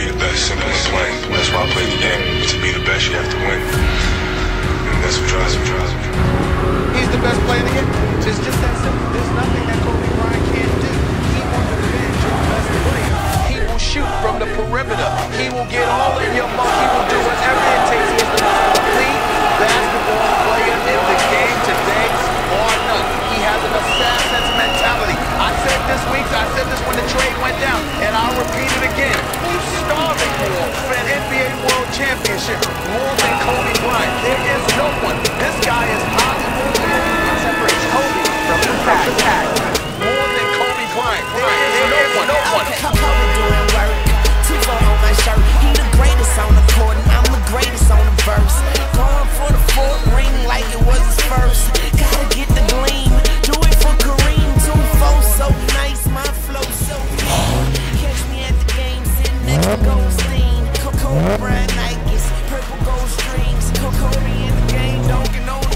be the best, simple and plain. That's why I played the game. To be the best, you have to win. And that's what drives me. He's the best player in the game. It's just that simple. There's nothing that Kobe Bryant can't do. He wants to revenge on the best player. He will shoot from the perimeter. He will get all in your mouth. He will do whatever it takes. He is the most complete basketball player in the game today, or none. He has an assassin's mentality. I said this week, I said this when the trade went down, and I'll repeat it again. He's starving for an NBA World Championship more than Kobe Bryant. There is no one. This guy is Hollywood. Separates Kobe from the pack. More than Kobe Bryant. There is no one. Kobe doing work. Tifo on my shirt. He the greatest on the court, and I'm the greatest on the verse. Going for the fourth ring like it was his first. Gotta get the gleam. Do it for Kareem. 2-4 so nice. My flow so mean. Catch me at the game sitting next to Goldstein. Kobe Bryant Nikes. Purple gold strings. Kobe in the game. Dunking on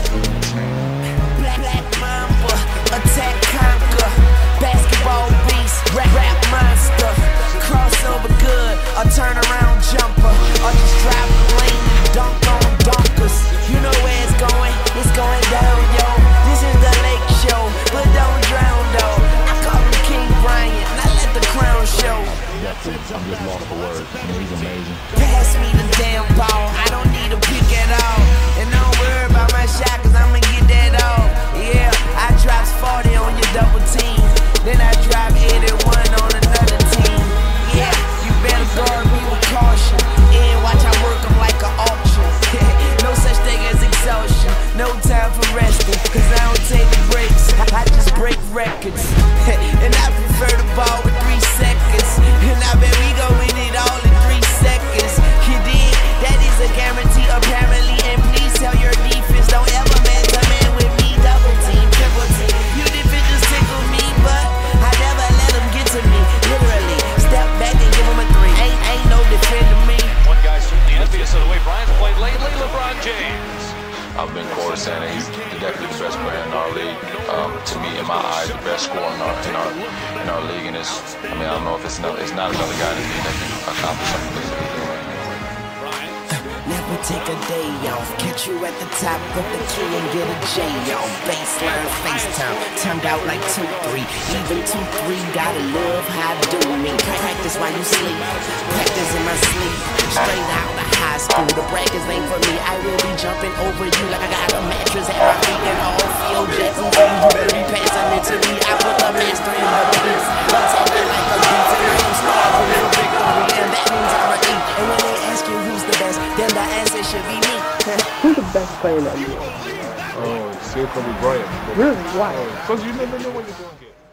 Black Mamba. Attack conquer. Basketball beast. Rap monster. Crossover good. A turnaround jumper. Or just drive the lane. Dunk on dunkers. You know where it's going. It's going down, yo. This is the Lake Show. But don't drown, though. I call him King Bryant. Not let the crown show. That's it. I'm just lost for words. He's amazing. Pass me the damn ball. I don't need a pick at all. And don't worry about my shot, cause I'ma get that off. Yeah, I drops 40 on your double team. Then I drop 81 on another team. Yeah, you better guard me with caution. And watch I work them like an auction. No such thing as exhaustion. No time for resting, cause I don't take breaks. I just break records. And I prefer the ball with 3 seconds. And I bet we gon' win it all in 3 seconds. You did? That is a guarantee apparently. And please tell your defense, don't ever man to man with me. Double team, triple team. You defenders tickle me, but I never let them get to me. Literally, step back and give them a 3. Ain't no defending me. One guy certainly envious of the way Bryant's played lately, LeBron James. I've been quoted saying that he's definitely the best player in our league. To me, in my eyes, the best scorer in our league. And it's, I mean, I don't know if it's not another guy in the league that can accomplish something that he's doing right now. Never take a day off. Catch you at the top of the key and get a J off. Baseline, FaceTime, timed out like 2-3. Even 2-3, gotta love how I do me. Practice while you sleep, practice in my sleep. Straight out of high school, the brackets ain't for me. I will be jumping over you like I got a mattress at my feet and all Phil Jackson. You better be passing it to me. I put the master in the piece. Attacking like a beast, and I am starving for victory, and that means I'ma eat. And when they ask you who's the best, then the answer should be me. Who's the best player in the NBA? Oh, still Kobe Bryant. Really? Why? Because you never know what you're doing.